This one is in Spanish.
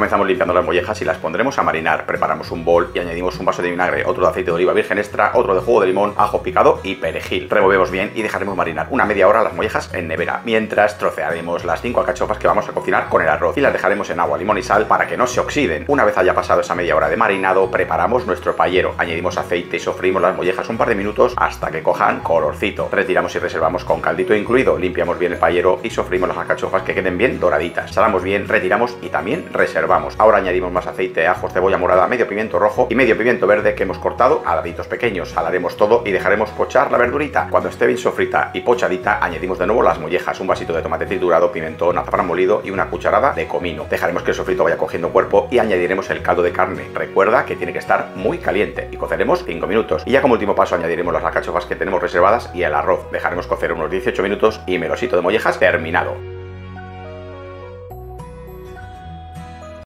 comenzamos limpiando las mollejas y las pondremos a marinar. Preparamos un bol y añadimos un vaso de vinagre, otro de aceite de oliva virgen extra, otro de jugo de limón, ajo picado y perejil. Removemos bien y dejaremos marinar una media hora las mollejas en nevera. Mientras trocearemos las 5 alcachofas que vamos a cocinar con el arroz y las dejaremos en agua, limón y sal para que no se oxiden. Una vez haya pasado esa media hora de marinado, preparamos nuestro paellero. Añadimos aceite y sofreímos las mollejas un par de minutos hasta que cojan colorcito. Retiramos y reservamos con caldito incluido. Limpiamos bien el paellero y sofreímos las alcachofas que queden bien doraditas. Salamos bien, retiramos y también reservamos. Ahora añadimos más aceite, ajos, cebolla morada, medio pimiento rojo y medio pimiento verde que hemos cortado a daditos pequeños. Salaremos todo y dejaremos pochar la verdurita. Cuando esté bien sofrita y pochadita, añadimos de nuevo las mollejas, un vasito de tomate triturado, pimentón, azafrán molido y una cucharada de comino. Dejaremos que el sofrito vaya cogiendo cuerpo y añadiremos el caldo de carne. Recuerda que tiene que estar muy caliente y coceremos 5 minutos. Y ya como último paso añadiremos las alcachofas que tenemos reservadas y el arroz. Dejaremos cocer unos 18 minutos y melosito de mollejas terminado.